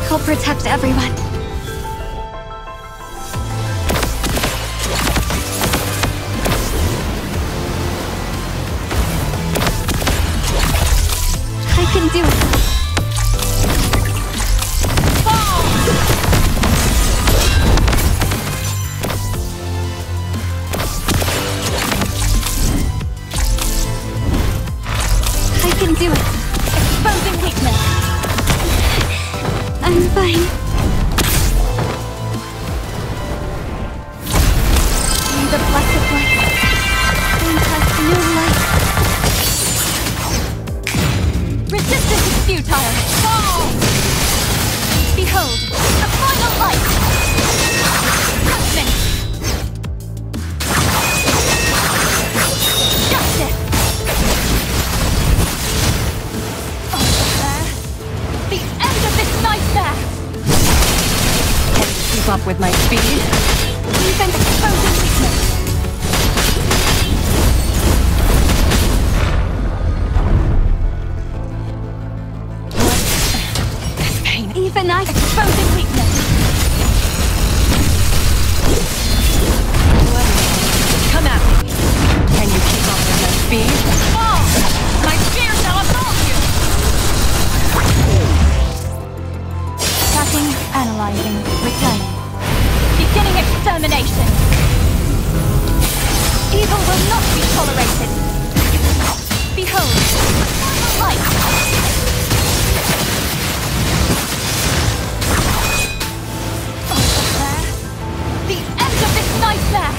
I'll protect everyone. I can do it. I can do it. Exposing weakness. I'm fine. May the blessed light grant us new life. Resistance is futile. Fall! Behold, a final light. Judgment. Justice. The end of this nightmare! Can you keep up with my speed? Even exposing weakness! This pain. Even I exposing weakness! Come at me. Can you keep up with my speed? Oh! My spear shall assault you! Tracking, analyzing, replaying. Beginning extermination. Evil will not be tolerated. Behold, final light. The end of this nightmare.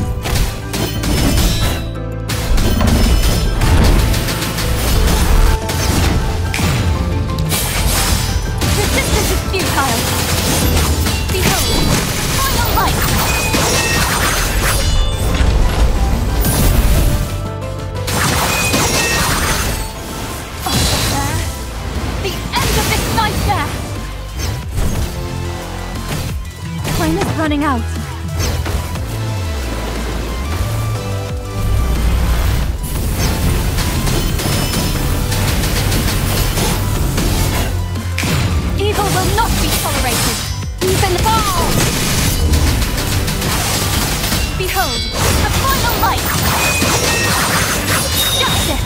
Resistance is futile. Behold, final light. The end of this nightmare. Time is running out. Evil will not be tolerated. Even fall! Behold, the final light! Justice!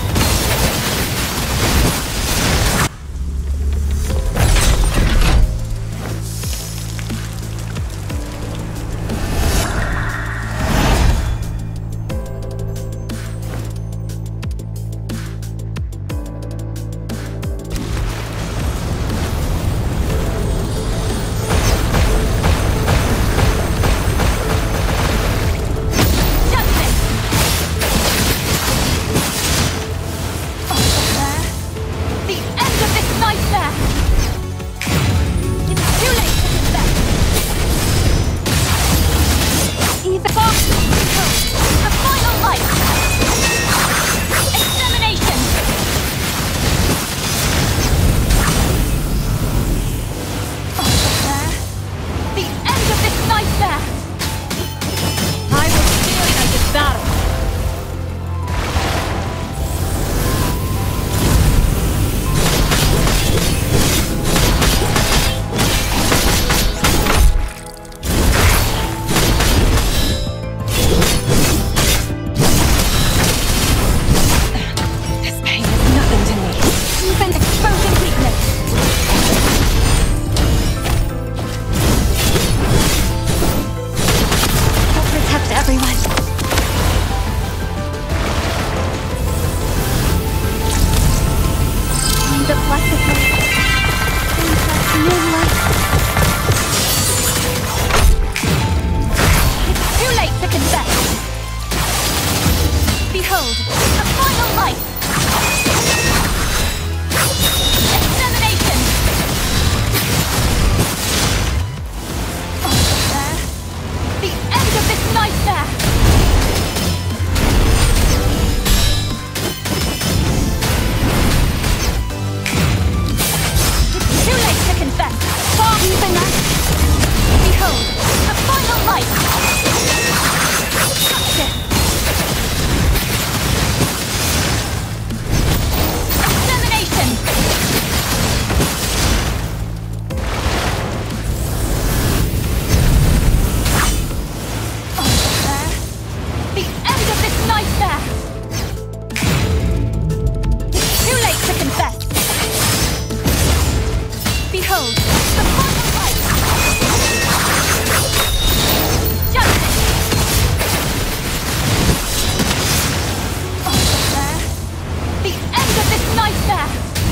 this nightmare!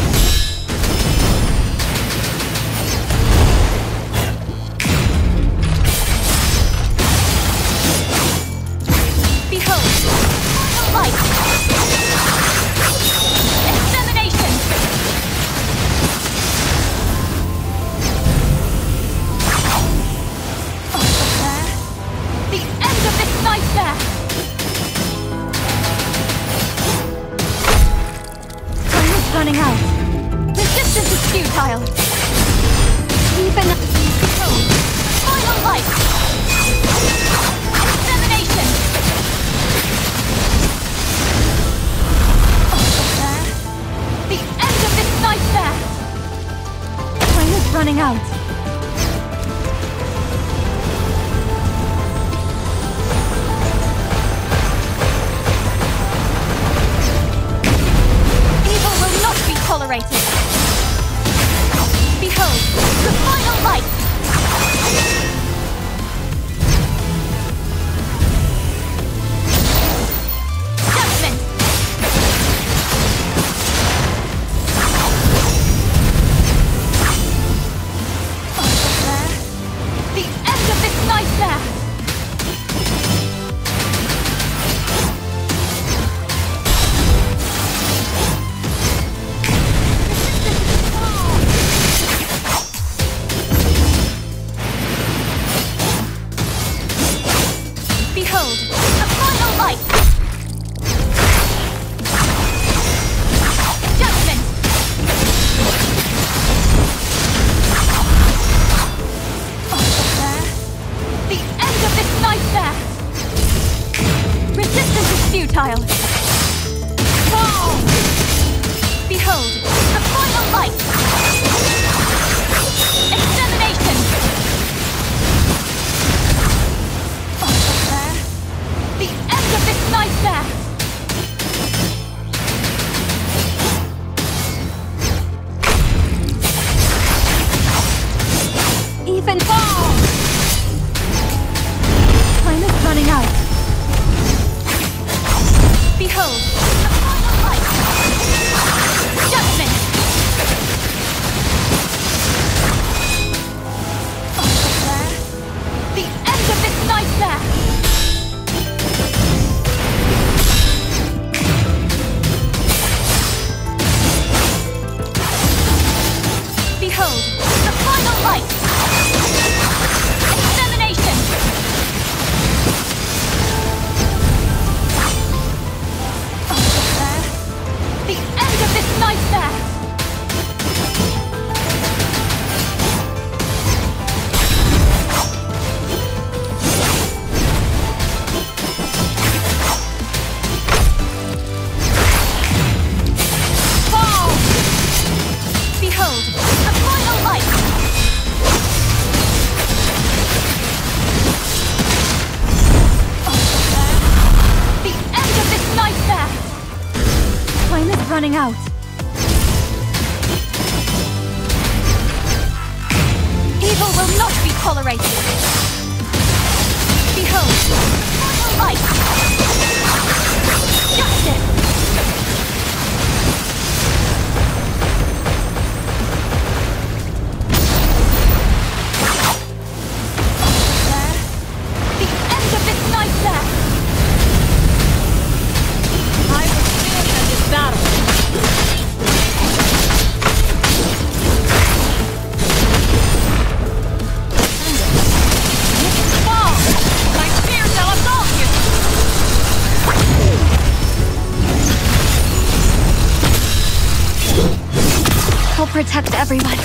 Behold, the light! Extermination! The end of this nightmare! Time is running out. Resistance is futile. Even behold, final light. Extermination. The end of this nightmare. Time is running out. Tolerated. Behold, the final light! Judgment! The end of this nightmare! Behold, the final light! Judgment! The end of this nightmare! Resistance is futile! Fall! Behold, the final light! Extermination! The end of this nightmare! Even fall! Time is running out. Behold, the final light! Judgment! The end of this nightmare! Behold, the final light! Extermination! The end of this nightmare! Fall! Behold, the final light! The end of this nightmare! Time is running out. Evil will not be tolerated. Behold, the final light! Justice! The end of this nightmare! I will stand in this battle! Fall! My spear shall assault you! I'll protect everyone.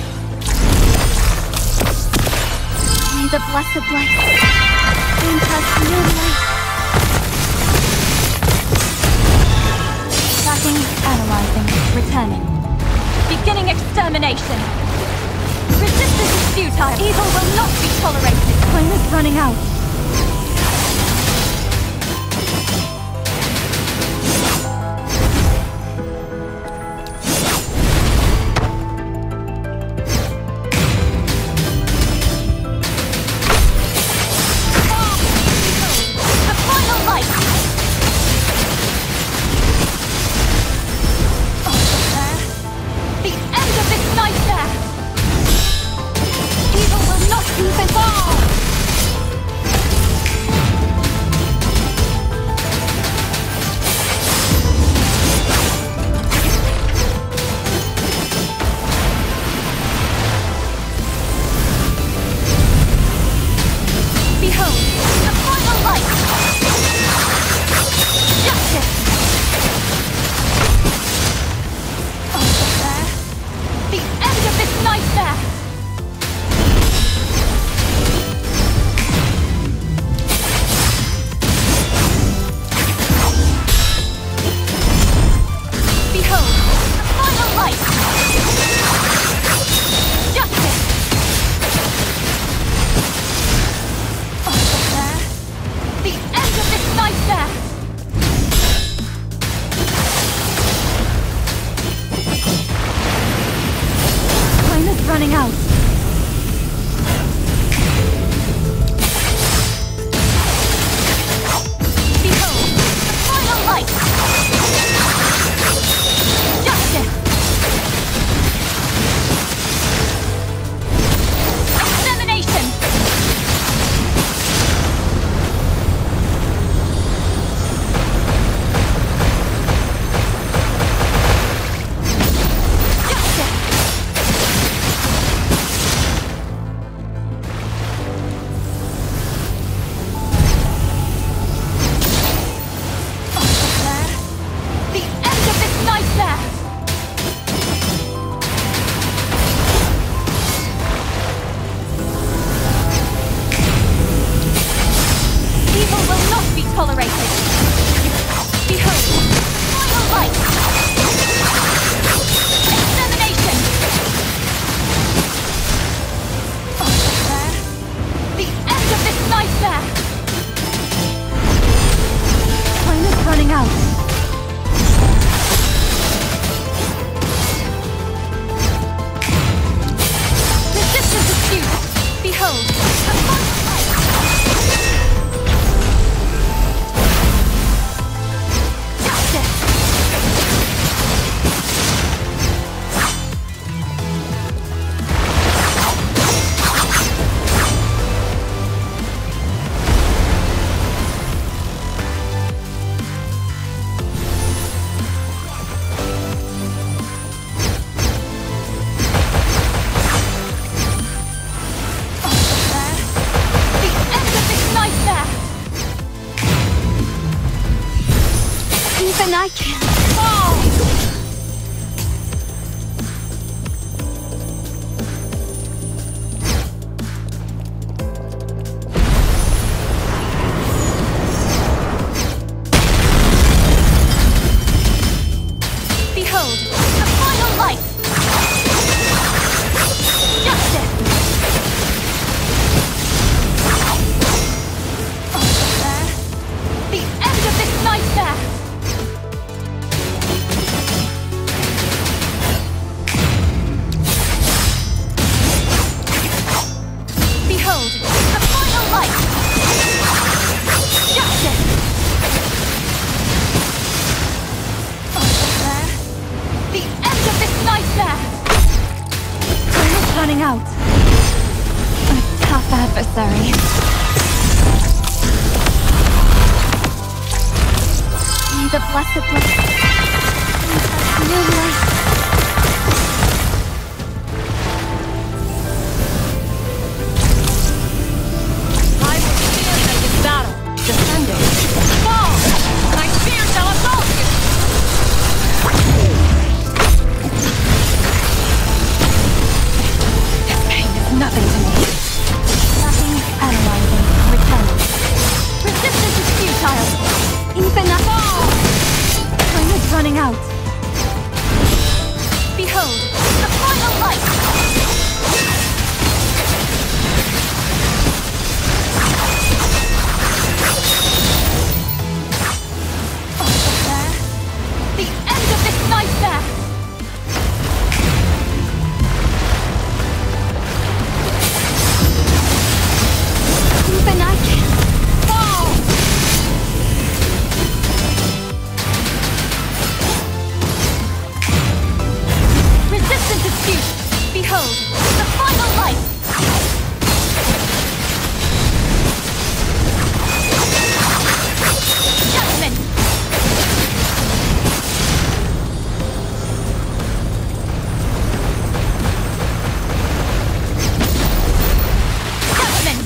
May the blessed light grant us new life. Tracking, analyzing, returning. Beginning extermination. Resistance is futile. Evil will not be tolerated. Time is running out. The final light! Even I can't fall! Behold, the final light! Justice! Over there. The end of this nightmare! Behold, the final light! Justice! Over there. The end of this nightmare! Time is running out. A tough adversary. May the blessed light. New light. I will stand in this battle, defending. Fall! My spear shall assault you! This pain is nothing to me. Nothing, analyzing, returning. Resistance is futile. Even a fall! Time is running out. Behold, the final light! Over there. The end of this nightmare! Even I can fall! Resistance is futile. Behold, the final light! Judgment! Judgment!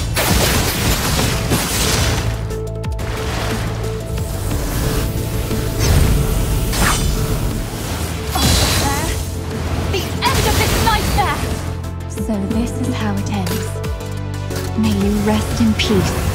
Over there. The end of this nightmare! So this is how it ends. May you rest in peace.